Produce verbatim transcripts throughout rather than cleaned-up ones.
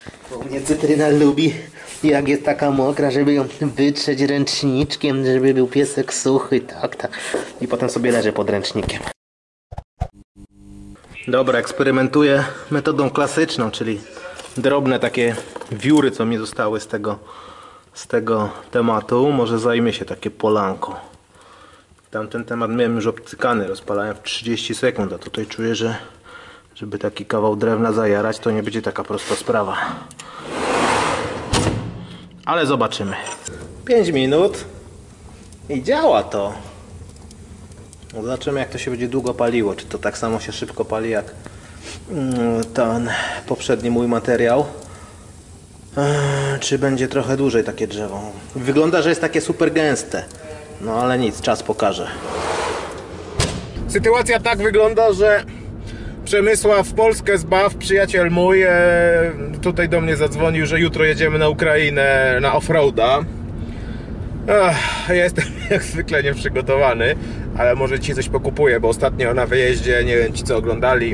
Bo mnie cytryna lubi, jak jest taka mokra, żeby ją wytrzeć ręczniczkiem, żeby był piesek suchy, tak, tak. I potem sobie leży pod ręcznikiem. Dobra, eksperymentuję metodą klasyczną, czyli drobne takie wióry, co mi zostały z tego, z tego tematu. Może zajmie się takie polanko. Tamten temat miałem już obcykany, rozpalałem w trzydzieści sekund, a tutaj czuję, że żeby taki kawał drewna zajarać, to nie będzie taka prosta sprawa. Ale zobaczymy. pięć minut i działa to. Zobaczymy, jak to się będzie długo paliło. Czy to tak samo się szybko pali jak ten poprzedni mój materiał, czy będzie trochę dłużej takie drzewo. Wygląda, że jest takie super gęste. No ale nic, czas pokaże. Sytuacja tak wygląda, że Przemysław Polskę zbaw, przyjaciel mój, e, tutaj do mnie zadzwonił, że jutro jedziemy na Ukrainę na offroada. Ech, ja jestem jak zwykle nieprzygotowany, ale może ci coś pokupuję, bo ostatnio na wyjeździe, nie wiem, ci co oglądali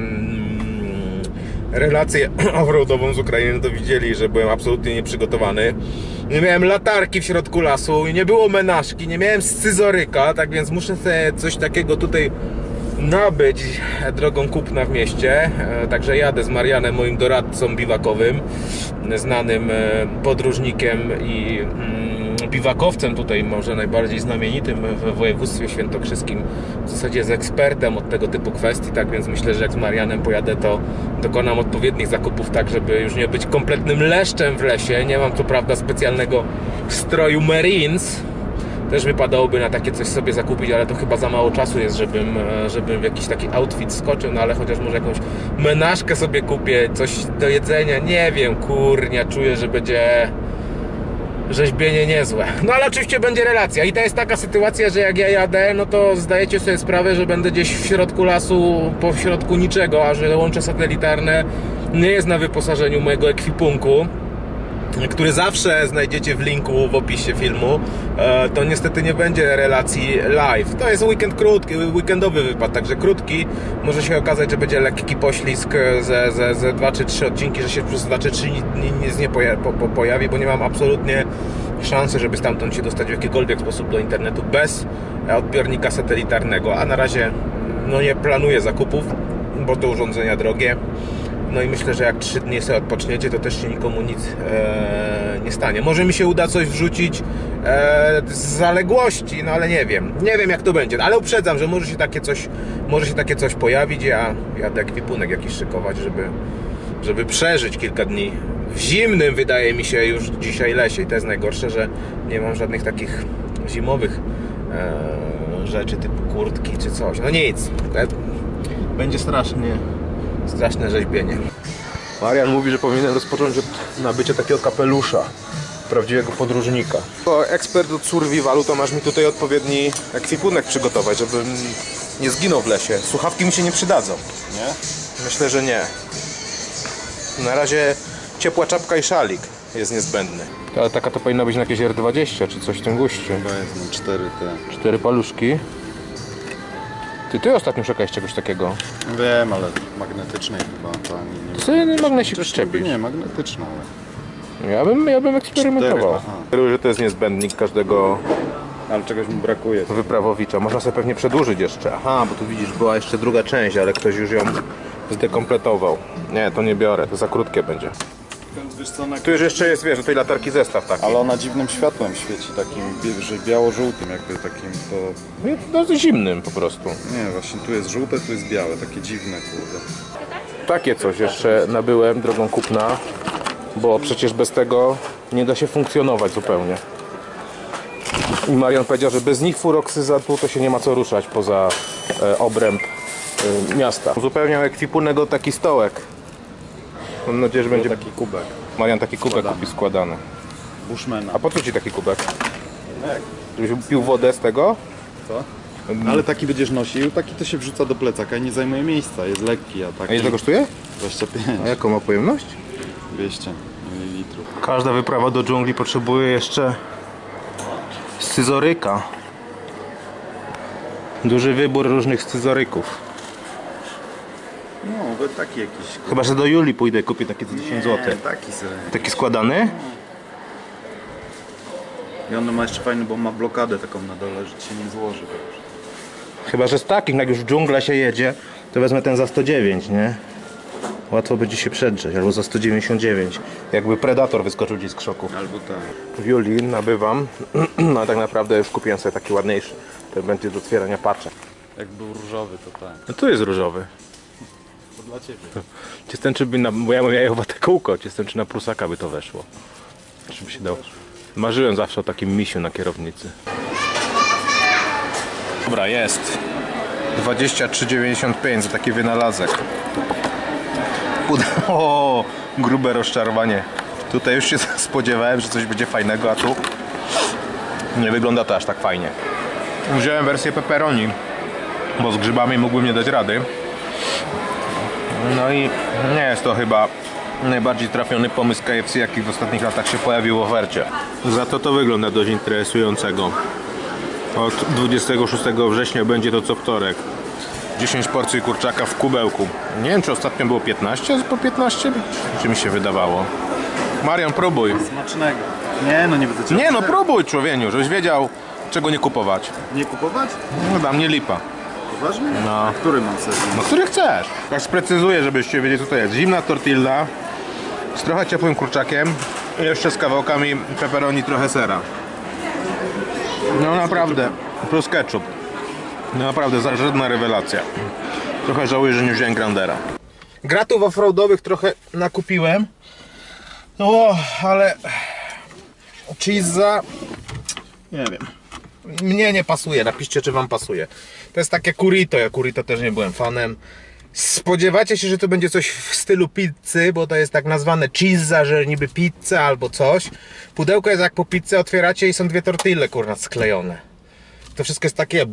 mm, relację offroadową z Ukrainy, to widzieli, że byłem absolutnie nieprzygotowany. Nie miałem latarki w środku lasu, nie było menażki, nie miałem scyzoryka, tak więc muszę sobie coś takiego tutaj nabyć drogą kupna w mieście. Także jadę z Marianem, moim doradcą biwakowym, znanym podróżnikiem i biwakowcem tutaj może najbardziej znamienitym w województwie świętokrzyskim, w zasadzie z ekspertem od tego typu kwestii, tak więc myślę, że jak z Marianem pojadę, to dokonam odpowiednich zakupów, tak żeby już nie być kompletnym leszczem w lesie. Nie mam co prawda specjalnego stroju Marines, też wypadałoby na takie coś sobie zakupić, ale to chyba za mało czasu jest, żebym, żebym w jakiś taki outfit skoczył, no ale chociaż może jakąś menażkę sobie kupię, coś do jedzenia, nie wiem, kurnia, czuję, że będzie rzeźbienie niezłe. No ale oczywiście będzie relacja i to jest taka sytuacja, że jak ja jadę, no to zdajecie sobie sprawę, że będę gdzieś w środku lasu, po środku niczego, a że łącze satelitarne nie jest na wyposażeniu mojego ekwipunku, który zawsze znajdziecie w linku w opisie filmu, to niestety nie będzie relacji live. To jest weekend krótki, weekendowy wypad, także krótki. Może się okazać, że będzie lekki poślizg ze, ze, ze dwa czy trzy odcinki, że się przez dwa czy trzy nic nie poja po, po, pojawi, bo nie mam absolutnie szansy, żeby stamtąd się dostać w jakikolwiek sposób do internetu bez odbiornika satelitarnego. A na razie no nie planuję zakupów, bo to urządzenia drogie. No i myślę, że jak trzy dni sobie odpoczniecie, to też się nikomu nic e, nie stanie. Może mi się uda coś wrzucić e, z zaległości, no ale nie wiem. Nie wiem jak to będzie, ale uprzedzam, że może się takie coś, może się takie coś pojawić. Ja jadę ekwipunek jakiś szykować, żeby, żeby przeżyć kilka dni w zimnym, wydaje mi się, już dzisiaj lesie. I to jest najgorsze, że nie mam żadnych takich zimowych e, rzeczy typu kurtki czy coś. No nic, będzie strasznie straszne rzeźbienie. Marian mówi, że powinien rozpocząć od nabycia takiego kapelusza prawdziwego podróżnika. Jako ekspert od survivalu to masz mi tutaj odpowiedni ekwipunek przygotować, żebym nie zginął w lesie. Słuchawki mi się nie przydadzą. Nie? Myślę, że nie. Na razie ciepła czapka i szalik jest niezbędny. Ale taka to powinna być na jakieś R dwadzieścia czy coś w tym guście. Chyba jest no cztery te. Cztery paluszki. Ty, ty ostatnio szukałeś czegoś takiego. Wiem, ale magnetycznej chyba. To nie, nie Ty sobie magnesik przyczepisz. Nie, magnetyczną. Ale... Ja bym, ja bym eksperymentował. Cztery, że to jest niezbędnik każdego Ale czegoś mi brakuje. wyprawowicza. Można sobie pewnie przedłużyć jeszcze. Aha, bo tu widzisz, była jeszcze druga część, ale ktoś już ją zdekompletował. Nie, to nie biorę, to za krótkie będzie. Wiesz co, na... Tu już jeszcze jest, wiesz, do tej latarki zestaw taki. Ale ona dziwnym światłem świeci, takim że biało-żółtym jakby takim to... No to zimnym po prostu. Nie, właśnie tu jest żółte, tu jest białe, takie dziwne kurde. Takie coś jeszcze nabyłem drogą kupna, bo przecież bez tego nie da się funkcjonować zupełnie. I Marian powiedział, że bez nich furoksyzatu to się nie ma co ruszać poza e, obręb e, miasta. Uzupełniał ekwipunek o taki stołek. Mam nadzieję, że będzie Taki kubek. Marian taki kubek Składany. kupi składany. Bushmana. A po co ci taki kubek? Jak? Żebyś pił wodę z tego? Co? Ale taki będziesz nosił, taki to się wrzuca do plecaka i nie zajmuje miejsca, jest lekki, a taki... A ile to kosztuje? dwadzieścia pięć. A jaką ma pojemność? dwieście mililitrów. Każda wyprawa do dżungli potrzebuje jeszcze scyzoryka. Duży wybór różnych scyzoryków. No, zimowy, taki jakiś. Chyba, że do Julii pójdę i kupię takie za dziesięć złotych. Taki sobie. Taki składany? I on ma jeszcze fajny, bo ma blokadę taką na dole, że ci się nie złoży. Chyba, że z takim, jak już w dżunglę się jedzie, to wezmę ten za sto dziewięć, nie? Łatwo będzie się przedrzeć, albo za sto dziewięćdziesiąt dziewięć. Jakby Predator wyskoczył ci z krzoku. Albo tak. W Julii nabywam, no a tak naprawdę już kupiłem sobie taki ładniejszy. To będzie do otwierania paczek. Jak był różowy, to tak. No tu jest różowy. To dla ciebie. Ciestem, czy by na, bo ja mam jajowate kółko, ciestem, czy na prusaka by to weszło. Czy by się dało. Marzyłem zawsze o takim misiu na kierownicy. Dobra, jest. dwadzieścia trzy dziewięćdziesiąt pięć za taki wynalazek. Uda o, grube rozczarowanie. Tutaj już się spodziewałem, że coś będzie fajnego, a tu nie wygląda to aż tak fajnie. Wziąłem wersję pepperoni, bo z grzybami mógłbym nie dać rady. No i nie jest to chyba najbardziej trafiony pomysł K F C, jaki w ostatnich latach się pojawił w ofercie. Za to to wygląda dość interesującego. Od dwudziestego szóstego września będzie to co wtorek. dziesięć porcji kurczaka w kubełku. Nie wiem, czy ostatnio było piętnaście, po piętnaście? Czy mi się wydawało? Marian, próbuj. Smacznego. Nie, no nie będę cię. Nie no, próbuj, człowieniu, żebyś wiedział, czego nie kupować. Nie kupować? No dla mnie lipa. Poważnie? No. Który mam sobie? No który chcesz? Tak sprecyzuję, żebyście wiedzieli, co to jest. Zimna tortilla z trochę ciepłym kurczakiem i jeszcze z kawałkami pepperoni, trochę sera. No naprawdę, plus ketchup. No naprawdę, za- żadna rewelacja. Trochę żałuję, że nie wziąłem Grandera. Gratów offroadowych trochę nakupiłem. O, ale cheese'a, nie wiem, mnie nie pasuje. Napiszcie, czy wam pasuje. To jest takie currito, ja currito też nie byłem fanem. Spodziewacie się, że to będzie coś w stylu pizzy, bo to jest tak nazwane cheese'a, że niby pizza albo coś. Pudełko jest jak po pizzy, otwieracie i są dwie tortille, kurwa, sklejone. To wszystko jest takie...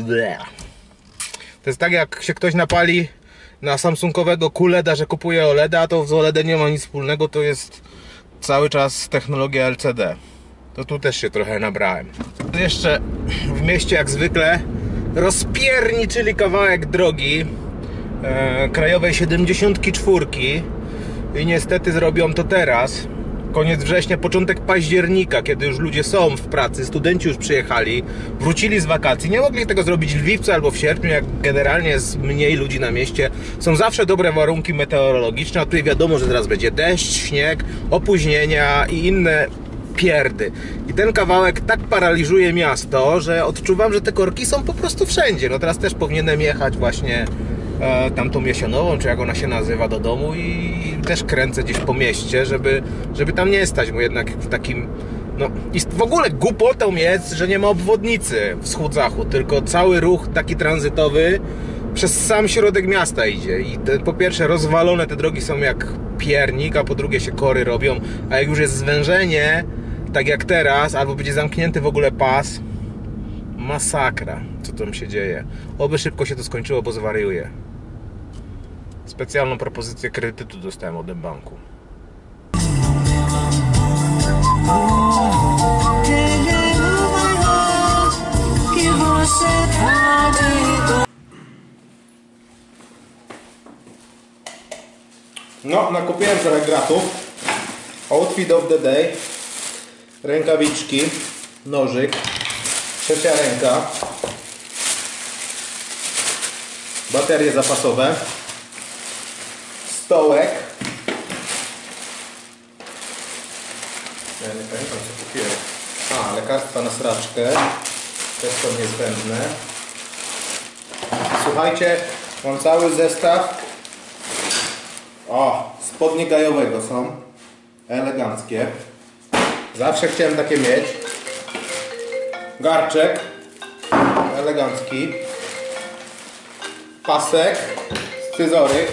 To jest tak, jak się ktoś napali na samsungowego kuleda, że kupuje OLEDa, a to z OLEDem nie ma nic wspólnego, to jest cały czas technologia L C D. To tu też się trochę nabrałem. Jeszcze w mieście jak zwykle rozpierniczyli kawałek drogi e, krajowej siedemdziesiąt cztery i niestety zrobią to teraz. Koniec września, początek października, kiedy już ludzie są w pracy, studenci już przyjechali, wrócili z wakacji. Nie mogli tego zrobić w lipcu albo w sierpniu, jak generalnie jest mniej ludzi na mieście. Są zawsze dobre warunki meteorologiczne, a tutaj wiadomo, że zaraz będzie deszcz, śnieg, opóźnienia i inne pierdy. I ten kawałek tak paraliżuje miasto, że odczuwam, że te korki są po prostu wszędzie. No teraz też powinienem jechać właśnie e, tamtą Jesionową, czy jak ona się nazywa, do domu i też kręcę gdzieś po mieście, żeby, żeby tam nie stać, bo jednak w takim... No i w ogóle głupotą jest, że nie ma obwodnicy wschód-zachód, tylko cały ruch taki tranzytowy przez sam środek miasta idzie. I te, po pierwsze rozwalone te drogi są jak piernik, a po drugie się kory robią, a jak już jest zwężenie, tak jak teraz, albo będzie zamknięty w ogóle pas, masakra, co tam się dzieje. Oby szybko się to skończyło, bo zwariuję. Specjalną propozycję kredytu dostałem od banku. No, nakupiłem trochę gratów. Outfit of the day. Rękawiczki, nożyk, trzecia ręka, baterie zapasowe, stołek. Ja nie pamiętam, co kupiłem. A, lekarstwa na sraczkę. Też są niezbędne. Słuchajcie, mam cały zestaw. O, spodnie gajowego są. Eleganckie. Zawsze chciałem takie mieć. Garczek. Elegancki. Pasek. Scyzoryk.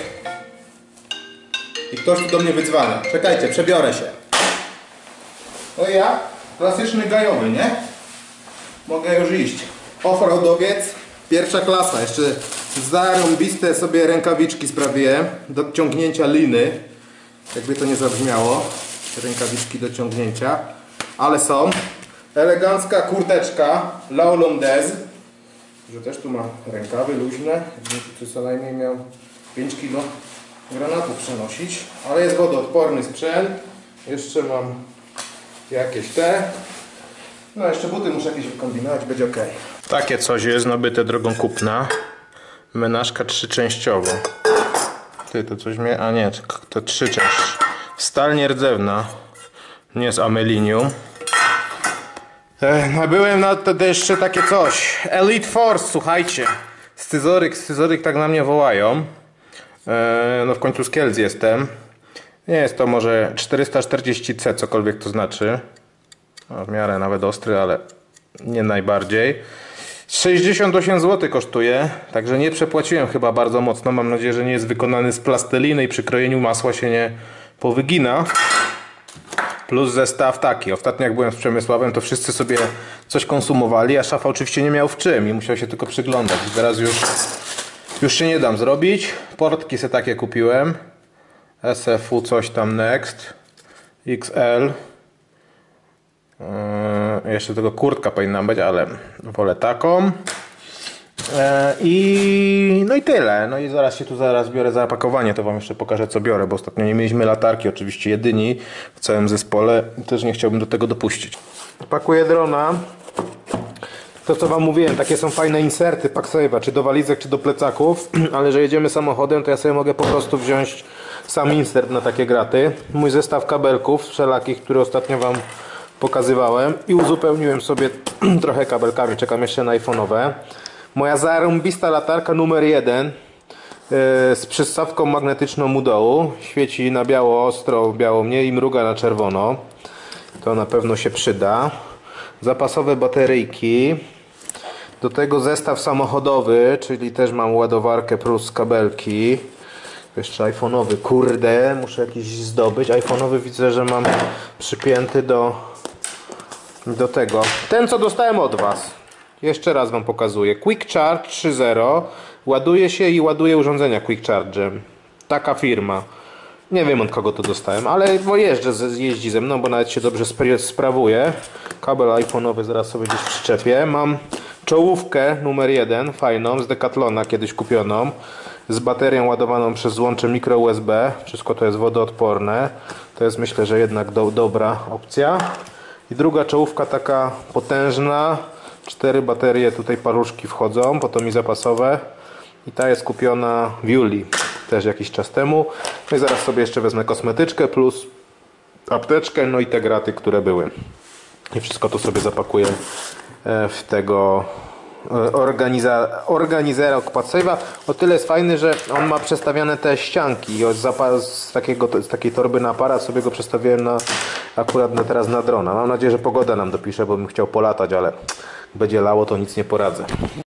I ktoś tu do mnie wydzwania. Czekajcie, przebiorę się. No i ja, klasyczny gajowy, nie? Mogę już iść. Offroadowiec, pierwsza klasa. Jeszcze zarąbiste sobie rękawiczki sprawiłem do ciągnięcia liny. Jakby to nie zabrzmiało. Rękawiczki do ciągnięcia. Ale są. Elegancka kurteczka La Hollandaise. Że też tu ma rękawy luźne. Jakbym tu co najmniej miał pięć kilo granatów przenosić, ale jest wodoodporny sprzęt. Jeszcze mam jakieś te. No jeszcze buty muszę jakieś wykombinować, będzie ok. Takie coś jest nabyte drogą kupna. Menażka trzyczęściowo. Ty, to coś mnie... A nie, to, to trzy części. Stal nierdzewna. Nie z amelinium. E, nabyłem na to jeszcze takie coś. Elite Force, słuchajcie. Scyzoryk, scyzoryk tak na mnie wołają. E, no w końcu z Kielc jestem. Nie jest to może czterysta czterdzieści C, cokolwiek to znaczy. No, w miarę nawet ostry, ale nie najbardziej. sześćdziesiąt osiem złotych kosztuje, także nie przepłaciłem chyba bardzo mocno. Mam nadzieję, że nie jest wykonany z plasteliny i przy krojeniu masła się nie powygina. Plus zestaw taki. Ostatnio jak byłem z Przemysławem, to wszyscy sobie coś konsumowali, a szafa oczywiście nie miał w czym i musiał się tylko przyglądać. I teraz już, już się nie dam zrobić. Portki se takie kupiłem. S F U coś tam Next. X L. Yy, jeszcze tego kurtka powinna być, ale wolę taką. Yy, I no i tyle. No i zaraz się tu zaraz biorę za opakowanie, to wam jeszcze pokażę co biorę, bo ostatnio nie mieliśmy latarki, oczywiście jedyni w całym zespole. Też nie chciałbym do tego dopuścić. Pakuję drona. To co wam mówiłem, takie są fajne inserty Packsave'a, czy do walizek, czy do plecaków, ale że jedziemy samochodem, to ja sobie mogę po prostu wziąć sam insert na takie graty. Mój zestaw kabelków wszelakich, który ostatnio wam pokazywałem i uzupełniłem sobie trochę kabelkami, czekam jeszcze na iPhone'owe. Moja zarąbista latarka numer jeden yy, z przystawką magnetyczną u dołu. Świeci na biało, ostro biało mnie i mruga na czerwono. To na pewno się przyda. Zapasowe bateryjki. Do tego zestaw samochodowy, czyli też mam ładowarkę plus kabelki. Jeszcze iPhone'owy, kurde, muszę jakiś zdobyć. iPhone'owy widzę, że mam przypięty do, do tego. Ten co dostałem od was. Jeszcze raz wam pokazuję. Quick Charge trzy zero. Ładuje się i ładuje urządzenia Quick Charge'em. Taka firma. Nie wiem od kogo to dostałem, ale bo jeżdżę, jeździ ze mną, bo nawet się dobrze sprawuje. Kabel iPhone'owy zaraz sobie gdzieś przyczepię. Mam czołówkę numer jeden, fajną, z Decathlona kiedyś kupioną. Z baterią ładowaną przez złącze mikro U S B. Wszystko to jest wodoodporne. To jest myślę, że jednak do, dobra opcja. I druga czołówka taka potężna. Cztery baterie, tutaj paluszki wchodzą, potem i zapasowe. I ta jest kupiona w Julii, też jakiś czas temu. No i zaraz sobie jeszcze wezmę kosmetyczkę plus apteczkę, no i te graty, które były. I wszystko to sobie zapakuję w tego organiza, organizera Packsave'a. O tyle jest fajny, że on ma przestawiane te ścianki. Z, takiego, z takiej torby na aparat sobie go przestawiłem na, akurat na, teraz na drona. Mam nadzieję, że pogoda nam dopisze, bo bym chciał polatać, ale będzie lało, to nic nie poradzę.